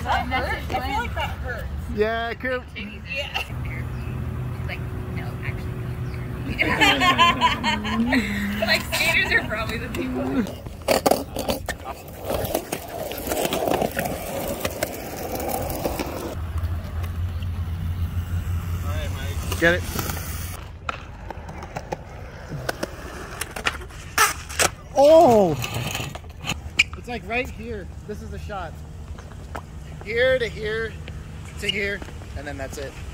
I feel like that hurts. Yeah, cool. Yeah. Like, no, actually, no. Like, skaters are probably the people. Alright, Mike. Get it. Oh! It's like right here. This is the shot. Here to here to here, and then that's it.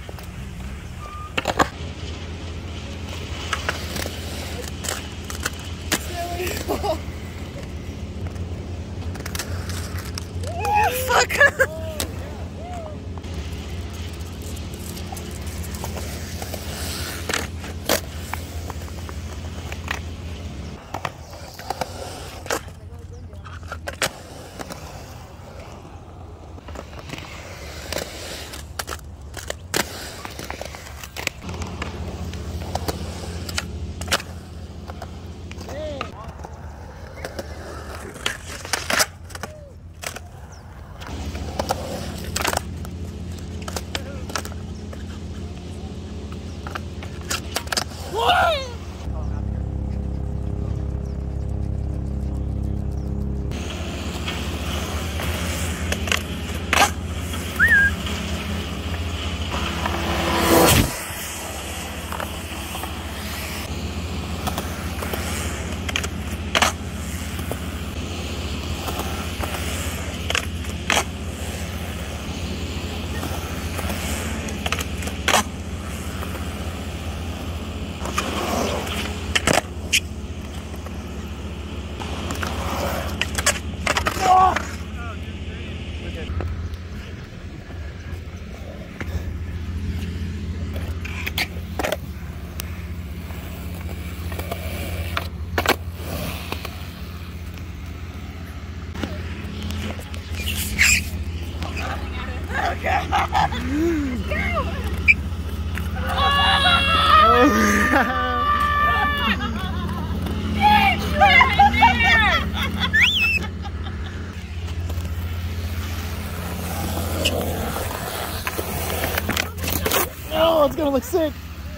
Fuck! Oh, it's gonna look sick.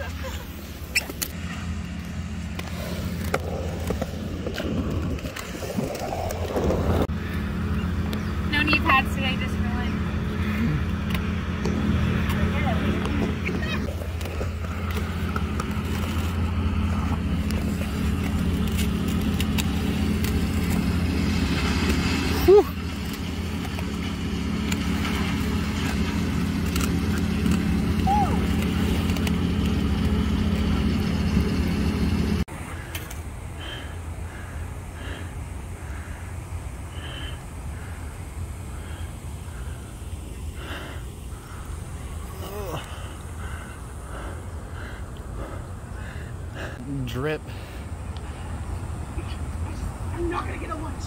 No knee pads today, just for like. Whew. Drip. I'm not gonna get a lunch.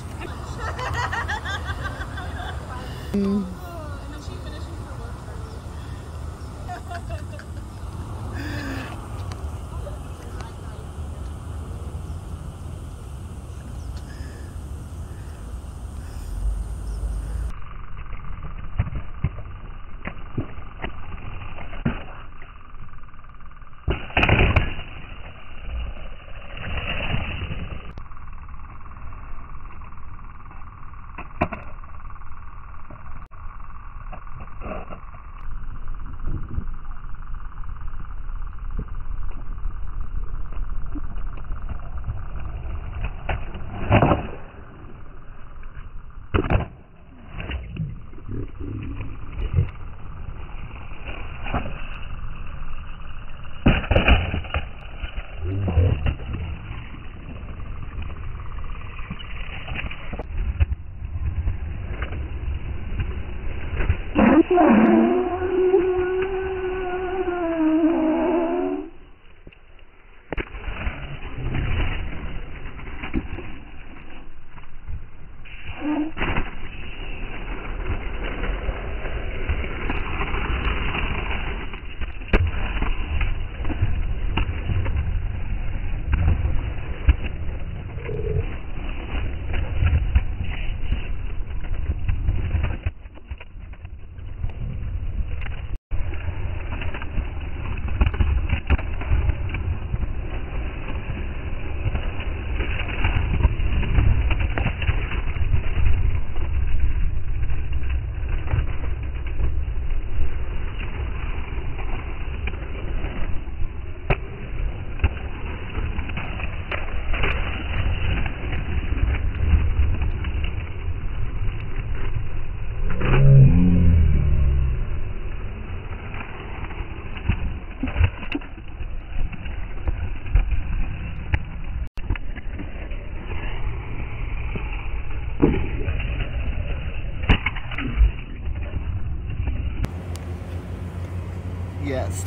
Yes.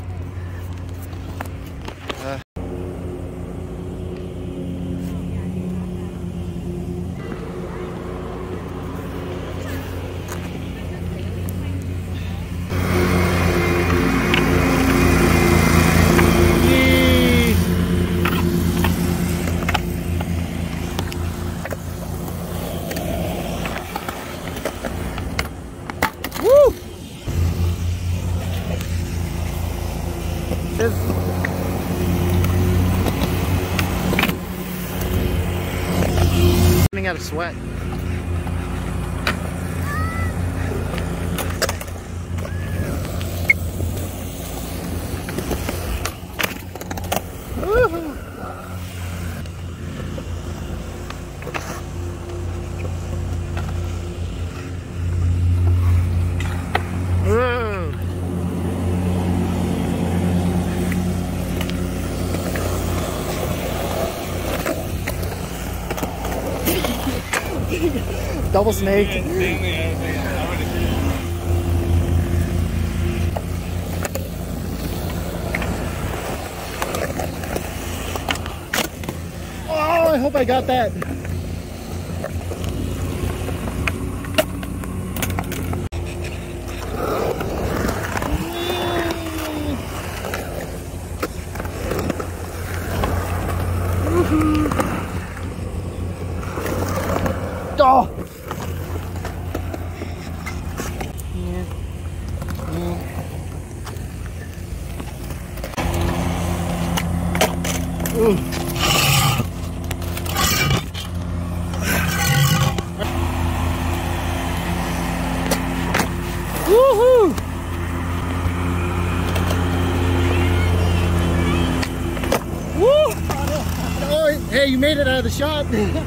Woo! Running out of sweat. Woo-hoo. Double snake. Oh, I hope I got that. Oh. Ooh. Woohoo! Woo! Oh, hey, you made it out of the shot.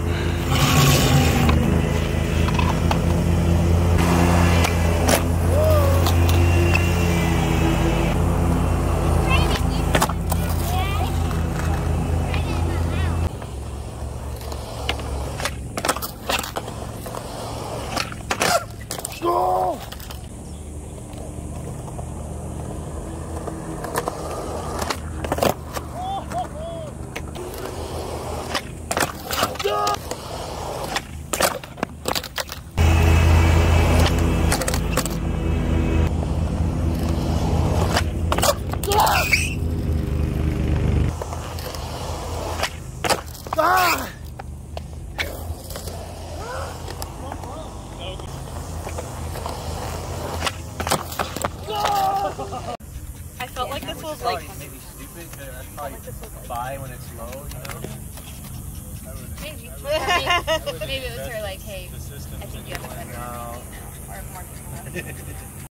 Oh! Ah! I felt like this was like. Maybe stupid, but that's probably buy when it's low, you know? Maybe. Maybe it was her like, hey, I think you have a better, or more.